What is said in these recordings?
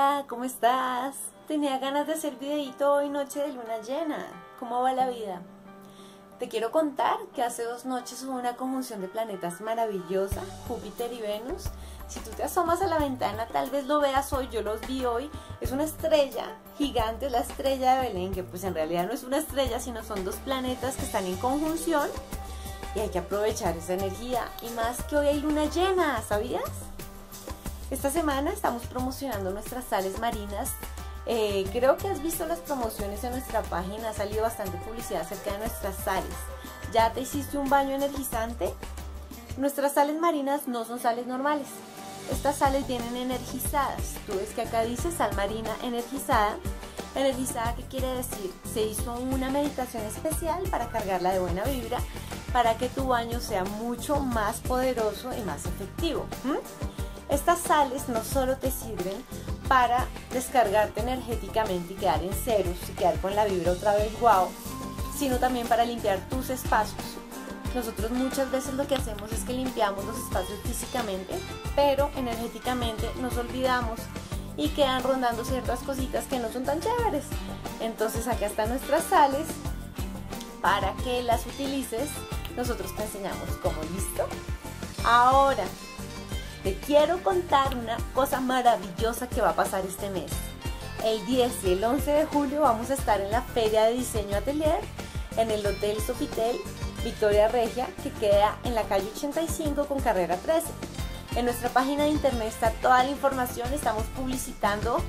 Hola, ¿cómo estás? Tenía ganas de hacer videito hoy, noche de luna llena. ¿Cómo va la vida? Te quiero contar que hace 2 noches hubo una conjunción de planetas maravillosa, Júpiter y Venus. Si tú te asomas a la ventana, tal vez lo veas hoy, yo los vi hoy. Es una estrella gigante, es la estrella de Belén, que pues en realidad no es una estrella, sino son 2 planetas que están en conjunción. Y hay que aprovechar esa energía. Y más que hoy hay luna llena, ¿sabías? Esta semana estamos promocionando nuestras sales marinas. Creo que has visto las promociones en nuestra página, ha salido bastante publicidad acerca de nuestras sales. ¿Ya te hiciste un baño energizante? Nuestras sales marinas no son sales normales. Estas sales vienen energizadas. Tú ves que acá dice sal marina energizada. Energizada, ¿qué quiere decir? Se hizo una meditación especial para cargarla de buena vibra, para que tu baño sea mucho más poderoso y más efectivo. Estas sales no solo te sirven para descargarte energéticamente y quedar en ceros y quedar con la vibra otra vez guau, sino también para limpiar tus espacios. Nosotros muchas veces lo que hacemos es que limpiamos los espacios físicamente, pero energéticamente nos olvidamos y quedan rondando ciertas cositas que no son tan chéveres. Entonces acá están nuestras sales para que las utilices. Nosotros te enseñamos cómo. ¿Listo? Ahora te quiero contar una cosa maravillosa que va a pasar este mes. El 10 y el 11 de julio vamos a estar en la Feria de Diseño Atelier en el Hotel Sofitel Victoria Regia, que queda en la calle 85 con carrera 13. En nuestra página de internet está toda la información, estamos publicitando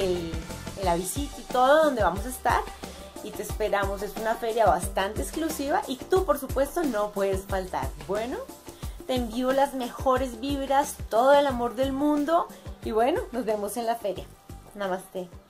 la visita y todo donde vamos a estar. Y te esperamos, es una feria bastante exclusiva y tú por supuesto no puedes faltar. Bueno, te envío las mejores vibras, todo el amor del mundo y bueno, nos vemos en la feria. Namaste.